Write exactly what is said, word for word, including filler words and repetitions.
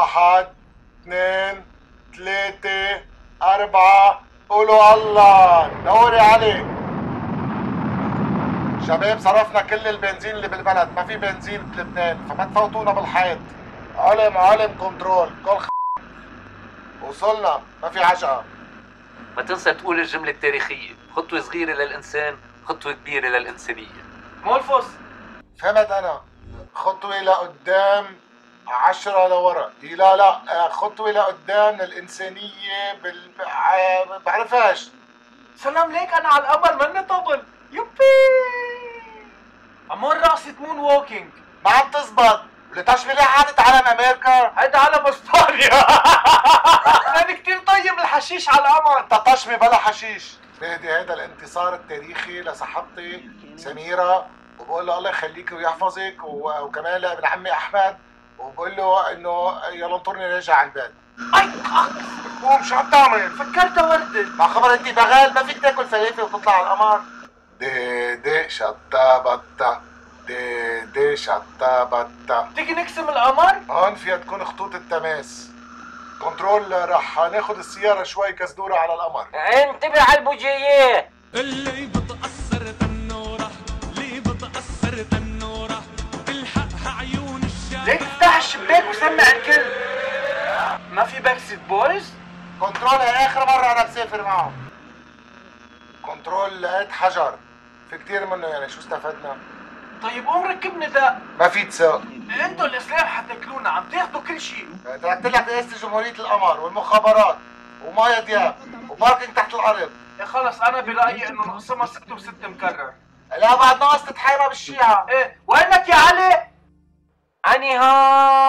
واحد اثنين ثلاثة أربعة، قولوا الله. دوري علي. شباب صرفنا كل البنزين اللي بالبلد، ما في بنزين بلبنان، فما تفوتونا بالحيط. علم علم كنترول كل خ... وصلنا، ما في عجقة. ما تنسى تقول الجملة التاريخية، خطوة صغيرة للإنسان، خطوة كبيرة للإنسانية. مولفوس. فهمت أنا. خطوة لقدام عشرة لورا. لا لا، خطوة لقدام للإنسانية بال... بعرفهاش. سلام ليك أنا على القمر مني طبل. يبي عمول رقصة مون ووكينج. ما عم تزبط. ولتش ليه حاطط علم أمريكا؟ هيدا علم اسبانيا. كان كتير طيب الحشيش على القمر. انت طشمي بلا حشيش. بهدي هذا الانتصار التاريخي لصاحبتي سميرة، وبقول له الله يخليك ويحفظك، وكمان لابن عمي احمد، وبقول له انه يلا انطرني راجع على البيت. اي قوم شو عم تعمل؟ فكرتها وردة. ما خبر انت بغال ما فيك تاكل فلافل وتطلع على القمر. دي دي شطة بطة، دي دي شطة بطة. تيجي نقسم القمر؟ هون فيها تكون خطوط التماس. كنترول رح ناخد السيارة شوي كزدورة على القمر. انتبه على البوجيات. اللي بتأثر تنورة، اللي بتأثر تنورة، تلحقها عيون الشارع. ليه تفتح الشباك وسمع الكل؟ ما في باك سيت بويز؟ كنترول اخر مرة انا بسافر معه. كنترول لقيت حجر، في كتير منه يعني شو استفدنا؟ طيب قوم ركبني ده. ما في تساق. انتوا الاسلام حتاكلونا، عم تاخدوا كل شيء. تركت لك رئاسة جمهورية القمر والمخابرات ومايا دياب وباركينج تحت الارض. يا خلص انا برأيي انه نقسمها ستة وستة مكرر. لا بعد ناقص تتحايمة بالشيعة. ايه وينك يا علي؟ اني هون.